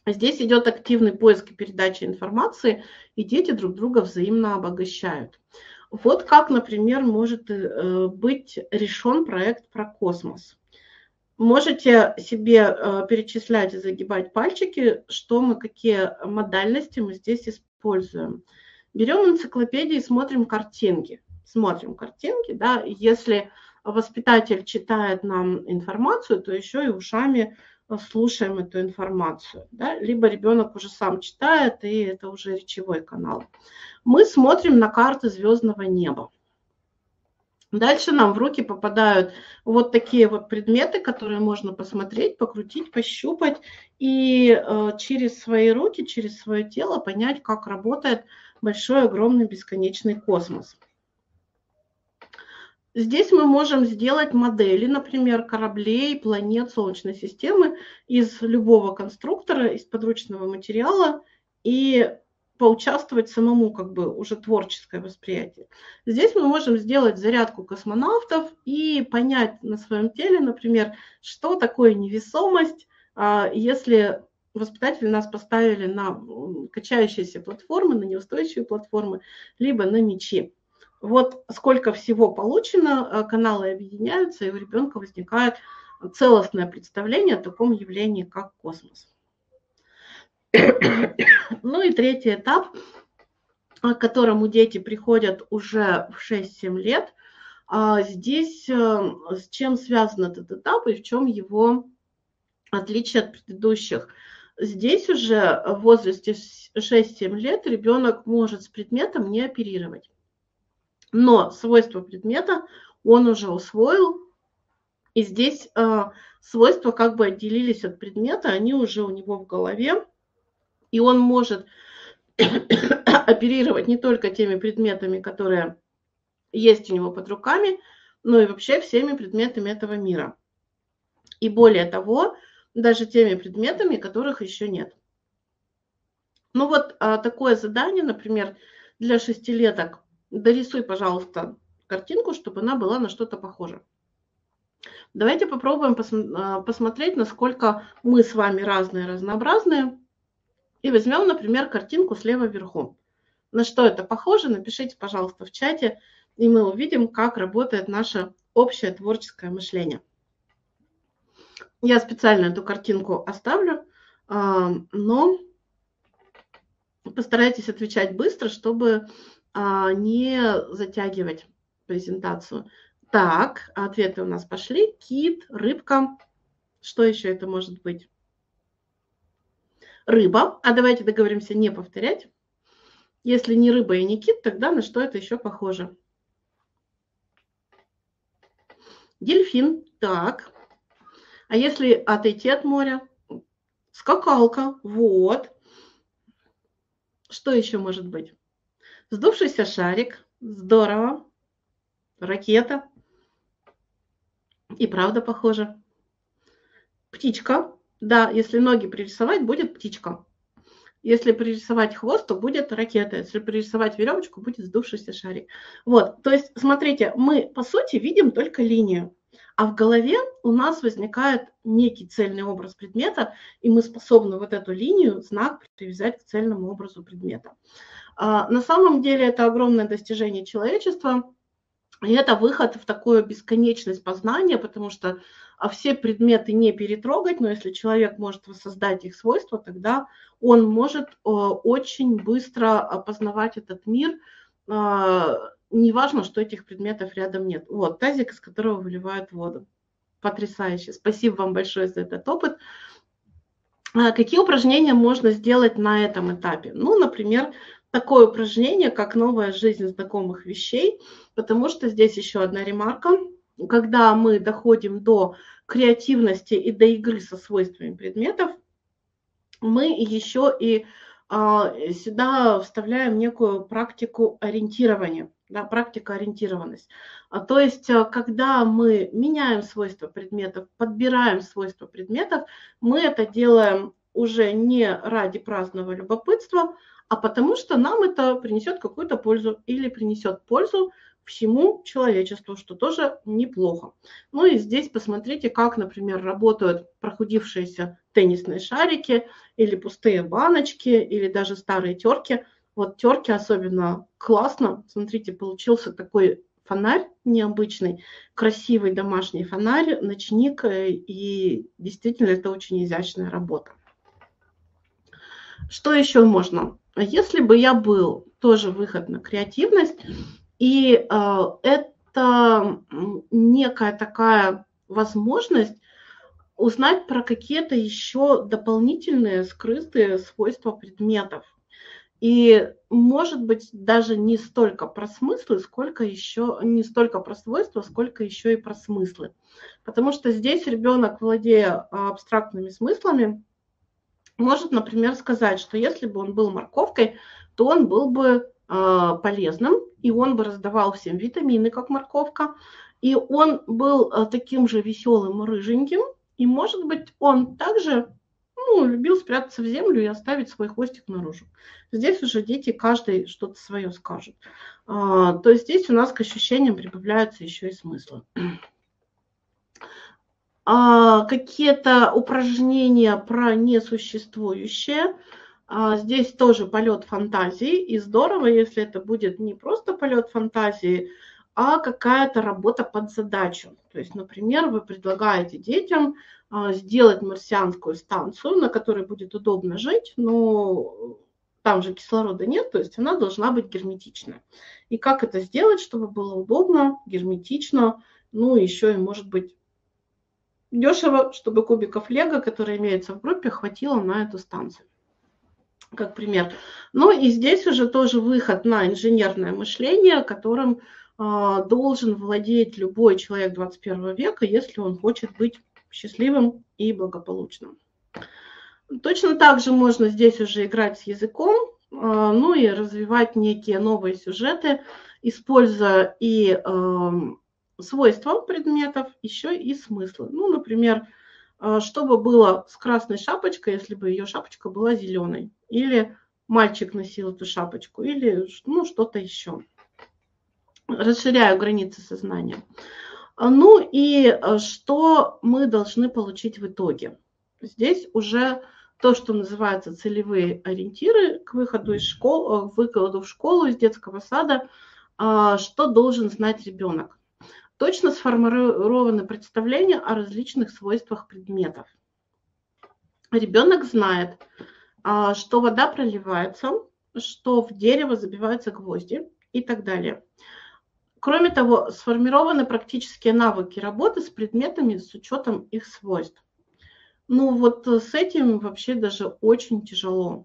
Здесь идет активный поиск и передача информации, и дети друг друга взаимно обогащают. Вот как, например, может быть решен проект про космос. Можете себе перечислять и загибать пальчики, что мы, какие модальности мы здесь используем. Берем энциклопедии и смотрим картинки. Смотрим картинки, да, если воспитатель читает нам информацию, то еще и ушами слушаем эту информацию, да? Либо ребенок уже сам читает, и это уже речевой канал. Мы смотрим на карты звездного неба. Дальше нам в руки попадают вот такие вот предметы, которые можно посмотреть, покрутить, пощупать и э, через свои руки, через свое тело понять, как работает большой, огромный, бесконечный космос. Здесь мы можем сделать модели, например, кораблей, планет Солнечной системы из любого конструктора, из подручного материала и поучаствовать самому, как бы уже творческое восприятие. Здесь мы можем сделать зарядку космонавтов и понять на своем теле, например, что такое невесомость, если воспитатели нас поставили на качающиеся платформы, на неустойчивые платформы, либо на мячи. Вот сколько всего получено, каналы объединяются, и у ребенка возникает целостное представление о таком явлении, как космос. Ну и третий этап, к которому дети приходят уже в шесть-семь лет. Здесь с чем связан этот этап и в чем его отличие от предыдущих? Здесь уже в возрасте шесть-семь лет ребенок может с предметом не оперировать. Но свойства предмета он уже усвоил, и здесь э, свойства как бы отделились от предмета, они уже у него в голове, и он может оперировать не только теми предметами, которые есть у него под руками, но и вообще всеми предметами этого мира. И более того, даже теми предметами, которых еще нет. Ну вот э, такое задание, например, для шестилеток. Дорисуй, пожалуйста, картинку, чтобы она была на что-то похожа. Давайте попробуем пос- посмотреть, насколько мы с вами разные, разнообразные. И возьмем, например, картинку слева вверху. На что это похоже? Напишите, пожалуйста, в чате, и мы увидим, как работает наше общее творческое мышление. Я специально эту картинку оставлю, но постарайтесь отвечать быстро, чтобы не затягивать презентацию. Так, ответы у нас пошли. Кит, рыбка. Что еще это может быть? Рыба. А давайте договоримся не повторять. Если не рыба и не кит, тогда на что это еще похоже? Дельфин. Так. А если отойти от моря? Скакалка. Вот. Что еще может быть? Сдувшийся шарик. Здорово. Ракета. И правда похоже. Птичка. Да, если ноги пририсовать, будет птичка. Если пририсовать хвост, то будет ракета. Если пририсовать веревочку, будет сдувшийся шарик. Вот, то есть, смотрите, мы, по сути, видим только линию. А в голове у нас возникает некий цельный образ предмета, и мы способны вот эту линию, знак привязать к цельному образу предмета. А, на самом деле это огромное достижение человечества, и это выход в такую бесконечность познания, потому что все предметы не перетрогать, но если человек может воссоздать их свойства, тогда он может очень быстро опознавать этот мир. Неважно, что этих предметов рядом нет. Вот тазик, из которого выливают воду. Потрясающе. Спасибо вам большое за этот опыт. Какие упражнения можно сделать на этом этапе? Ну, например, такое упражнение, как новая жизнь знакомых вещей, потому что здесь еще одна ремарка. Когда мы доходим до креативности и до игры со свойствами предметов, мы еще и а, сюда вставляем некую практику ориентирования, да, практика ориентированность. А, то есть, когда мы меняем свойства предметов, подбираем свойства предметов, мы это делаем уже не ради праздного любопытства, а потому что нам это принесет какую-то пользу или принесет пользу всему человечеству, что тоже неплохо. Ну и здесь посмотрите, как, например, работают прохудившиеся теннисные шарики или пустые баночки, или даже старые терки. Вот терки особенно классно. Смотрите, получился такой фонарь необычный, красивый домашний фонарь, ночник, и действительно это очень изящная работа. Что еще можно? Если бы я был, тоже выход на креативность, и э, это некая такая возможность узнать про какие-то еще дополнительные скрытые свойства предметов. И, может быть, даже не столько про смыслы, сколько еще, не столько про свойства, сколько еще и про смыслы. Потому что здесь ребенок, владея абстрактными смыслами, может, например, сказать, что если бы он был морковкой, то он был бы э, полезным, и он бы раздавал всем витамины, как морковка, и он был э, таким же веселым, рыженьким, и, может быть, он также ну, любил спрятаться в землю и оставить свой хвостик наружу. Здесь уже дети каждый что-то свое скажут. А, то есть здесь у нас к ощущениям прибавляются еще и смыслы. А, какие-то упражнения про несуществующее. А, здесь тоже полет фантазии. И здорово, если это будет не просто полет фантазии, а какая-то работа под задачу. То есть, например, вы предлагаете детям сделать марсианскую станцию, на которой будет удобно жить, но там же кислорода нет, то есть она должна быть герметичная. И как это сделать, чтобы было удобно, герметично, ну еще и, может быть, дешево, чтобы кубиков лего, которые имеются в группе, хватило на эту станцию. Как пример. Ну и здесь уже тоже выход на инженерное мышление, которым э, должен владеть любой человек двадцать первого века, если он хочет быть счастливым и благополучным. Точно так же можно здесь уже играть с языком, э, ну и развивать некие новые сюжеты, используя и э, свойства предметов, еще и смыслы. Ну, например, что бы было с красной шапочкой, если бы ее шапочка была зеленой, или мальчик носил эту шапочку, или ну, что-то еще. Расширяю границы сознания. Ну и что мы должны получить в итоге? Здесь уже то, что называется целевые ориентиры к выходу из школы, к выходу в школу из детского сада, что должен знать ребенок. Точно сформированы представления о различных свойствах предметов. Ребенок знает, что вода проливается, что в дерево забиваются гвозди и так далее. Кроме того, сформированы практические навыки работы с предметами с учетом их свойств. Ну вот с этим вообще даже очень тяжело.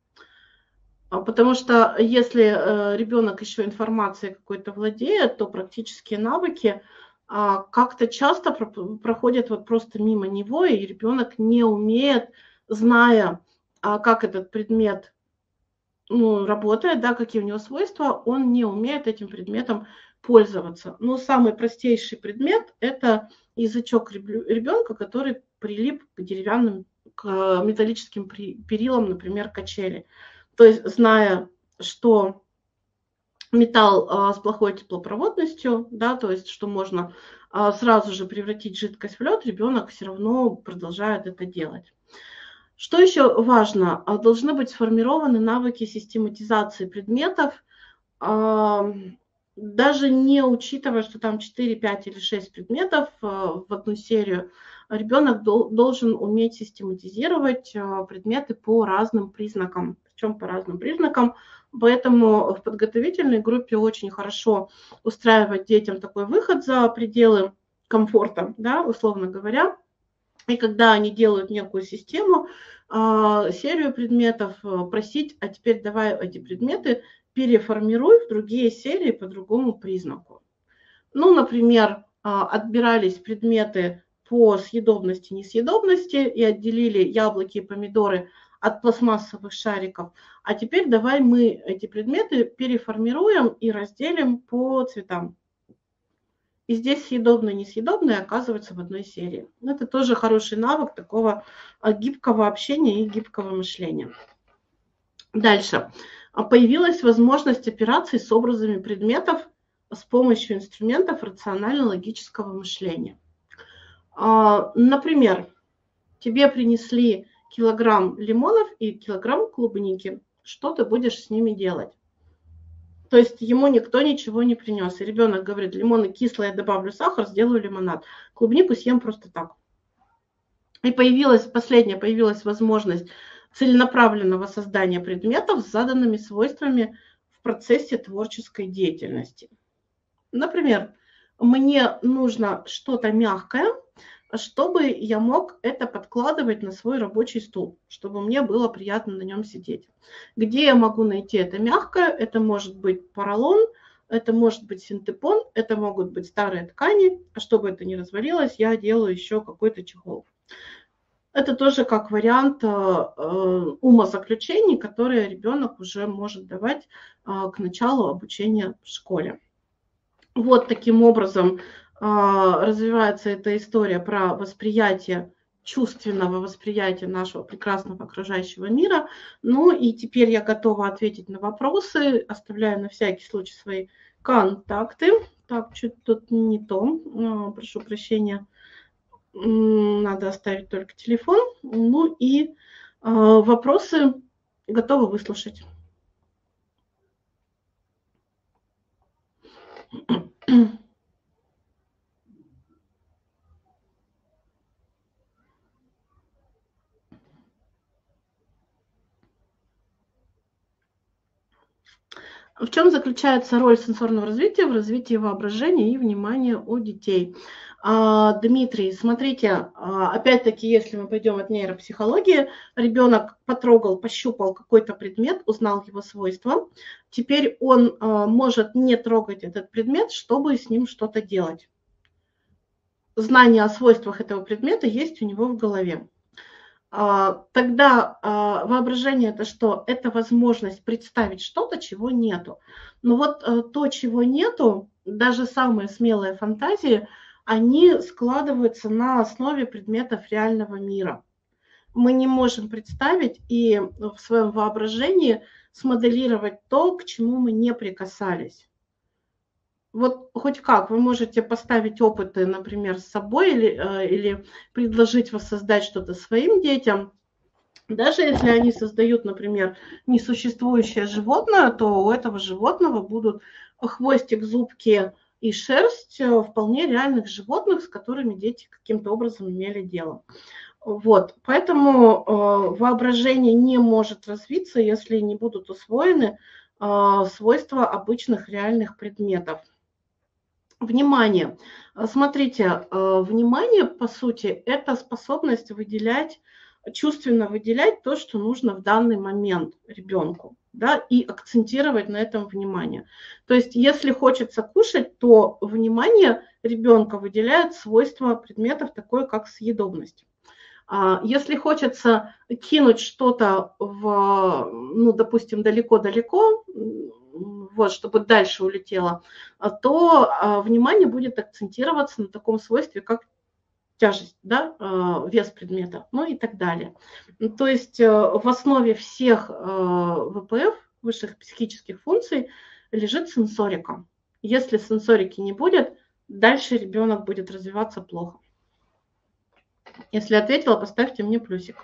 Потому что если ребенок еще информацией какой-то владеет, то практические навыки как-то часто проходят вот просто мимо него, и ребенок не умеет, зная, как этот предмет ну, работает, да, какие у него свойства, он не умеет этим предметом пользоваться. Но самый простейший предмет – это язычок ребенка, который прилип к деревянным, к металлическим перилам, например, качели. То есть, зная, что металл а, с плохой теплопроводностью, да, то есть, что можно а, сразу же превратить жидкость в лед, ребенок все равно продолжает это делать. Что еще важно? Должны быть сформированы навыки систематизации предметов, а, даже не учитывая, что там четыре, пять или шесть предметов а, в одну серию, ребенок дол- должен уметь систематизировать а, предметы по разным признакам. Причем по разным признакам. Поэтому в подготовительной группе очень хорошо устраивать детям такой выход за пределы комфорта, да, условно говоря. И когда они делают некую систему, серию предметов, просить, а теперь давай эти предметы переформируй в другие серии по другому признаку. Ну, например, отбирались предметы по съедобности, несъедобности и отделили яблоки и помидоры от пластмассовых шариков. А теперь давай мы эти предметы переформируем и разделим по цветам. И здесь съедобное и несъедобное оказываются в одной серии. Это тоже хороший навык такого гибкого общения и гибкого мышления. Дальше. Появилась возможность операций с образами предметов с помощью инструментов рационально-логического мышления. Например, тебе принесли килограмм лимонов и килограмм клубники. Что ты будешь с ними делать? То есть ему никто ничего не принес. И ребенок говорит: лимоны кислые, я добавлю сахар, сделаю лимонад. Клубнику съем просто так. И появилась, последняя появилась возможность целенаправленного создания предметов с заданными свойствами в процессе творческой деятельности. Например, мне нужно что-то мягкое, чтобы я мог это подкладывать на свой рабочий стул, чтобы мне было приятно на нем сидеть. Где я могу найти это мягкое? Это может быть поролон, это может быть синтепон, это могут быть старые ткани. А чтобы это не развалилось, я делаю еще какой-то чехол. Это тоже как вариант э, умозаключений, которые ребенок уже может давать э, к началу обучения в школе. Вот таким образом э, развивается эта история про восприятие, чувственного восприятия нашего прекрасного окружающего мира. Ну и теперь я готова ответить на вопросы, оставляю на всякий случай свои контакты. Так, что-то тут не то, э, прошу прощения. Надо оставить только телефон. Ну и э, вопросы готовы выслушать. В чем заключается роль сенсорного развития в развитии воображения и внимания у детей? Дмитрий, смотрите, опять-таки, если мы пойдем от нейропсихологии, ребенок потрогал, пощупал какой-то предмет, узнал его свойства. Теперь он может не трогать этот предмет, чтобы с ним что-то делать. Знание о свойствах этого предмета есть у него в голове. Тогда воображение – это что? Это возможность представить что-то, чего нету. Но вот то, чего нету, даже самые смелые фантазии, они складываются на основе предметов реального мира. Мы не можем представить и в своем воображении смоделировать то, к чему мы не прикасались. Вот хоть как, вы можете поставить опыты, например, с собой или, или предложить воссоздать что-то своим детям. Даже если они создают, например, несуществующее животное, то у этого животного будут хвостик, зубки и шерсть вполне реальных животных, с которыми дети каким-то образом имели дело. Вот. Поэтому э, воображение не может развиться, если не будут усвоены э, свойства обычных реальных предметов. Внимание. Смотрите, внимание, по сути, это способность выделять, чувственно выделять то, что нужно в данный момент ребенку, да, и акцентировать на этом внимание. То есть, если хочется кушать, то внимание ребенка выделяет свойства предметов, такое как съедобность. Если хочется кинуть что-то в, ну, допустим, далеко-далеко, вот, чтобы дальше улетело, то а, внимание будет акцентироваться на таком свойстве, как тяжесть, да, а, вес предмета, ну и так далее. То есть а, в основе всех а, вэ пэ эф, высших психических функций, лежит сенсорика. Если сенсорики не будет, дальше ребенок будет развиваться плохо. Если ответила, поставьте мне плюсик.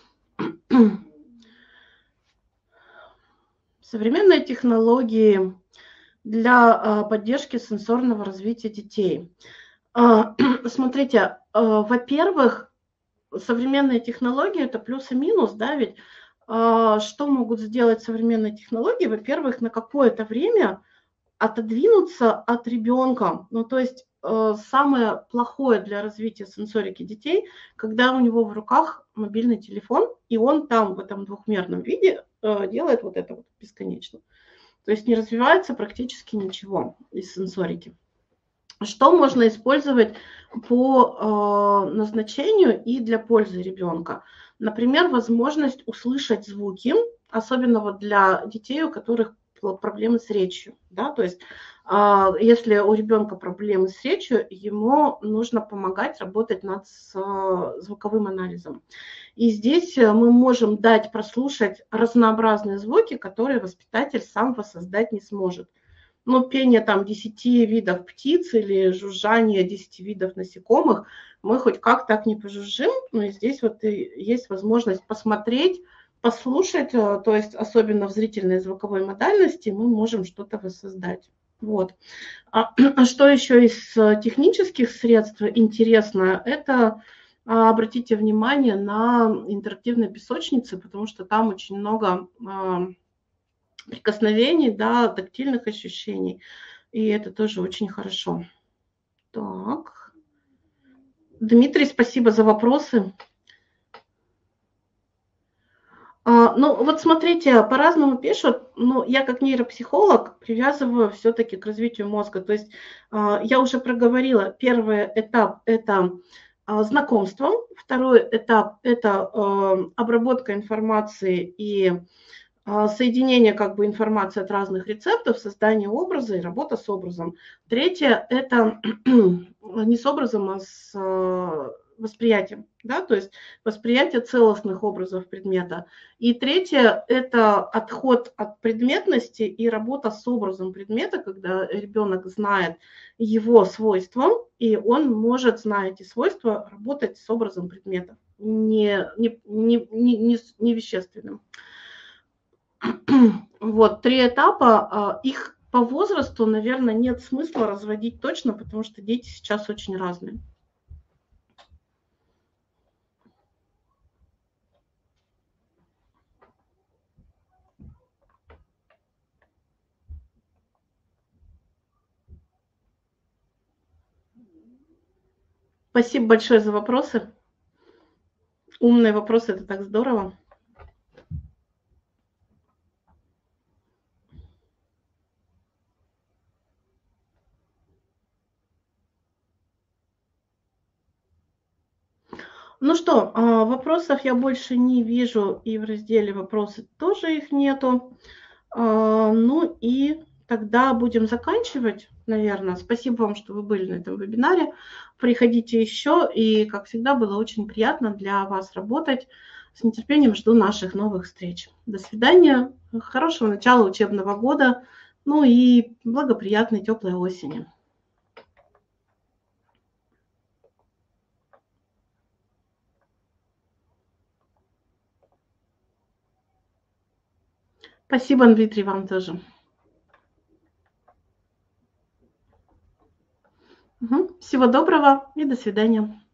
Современные технологии для поддержки сенсорного развития детей. Смотрите, во-первых, современные технологии – это плюс и минус, да, ведь что могут сделать современные технологии? Во-первых, на какое-то время отодвинуться от ребенка. Ну, то есть самое плохое для развития сенсорики детей, когда у него в руках мобильный телефон, и он там в этом двухмерном виде делает вот это вот бесконечно. То есть не развивается практически ничего из сенсорики. Что можно использовать по э, назначению и для пользы ребенка? Например, возможность услышать звуки, особенно вот для детей, у которых проблемы с речью. Да? То есть э, если у ребенка проблемы с речью, ему нужно помогать работать над с, э, звуковым анализом. И здесь мы можем дать прослушать разнообразные звуки, которые воспитатель сам воссоздать не сможет. ну, пение там десяти видов птиц или жужжание десяти видов насекомых, мы хоть как так не пожужжим, но и здесь вот и есть возможность посмотреть, послушать, э, то есть особенно в зрительной звуковой модальности мы можем что-то воссоздать. Вот. А что еще из э, технических средств интересно, это а, обратите внимание на интерактивные песочницы, потому что там очень много а, прикосновений, да, тактильных ощущений, и это тоже очень хорошо. Так. Дмитрий, спасибо за вопросы. А, ну, вот смотрите, по-разному пишут. Ну, я как нейропсихолог привязываю все-таки к развитию мозга. То есть а, я уже проговорила, первый этап – это а, знакомство, второй этап – это а, обработка информации и а, соединение как бы информации от разных рецептов, создание образа и работа с образом. Третье – это не с образом, а с а, восприятием, да, то есть восприятие целостных образов предмета. И третье – это отход от предметности и работа с образом предмета, когда ребенок знает его свойства, и он может, зная эти свойства, работать с образом предмета, не, не, не, не, не, не вещественным. Вот, три этапа. Их по возрасту, наверное, нет смысла разводить точно, потому что дети сейчас очень разные. Спасибо большое за вопросы. Умные вопросы – это так здорово. Ну что, вопросов я больше не вижу, и в разделе «Вопросы» тоже их нету. Ну и тогда будем заканчивать, наверное. Спасибо вам, что вы были на этом вебинаре. Приходите еще, и, как всегда, было очень приятно для вас работать. С нетерпением жду наших новых встреч. До свидания, хорошего начала учебного года, ну и благоприятной теплой осени. Спасибо, Дмитрий, вам тоже. Угу. Всего доброго и до свидания.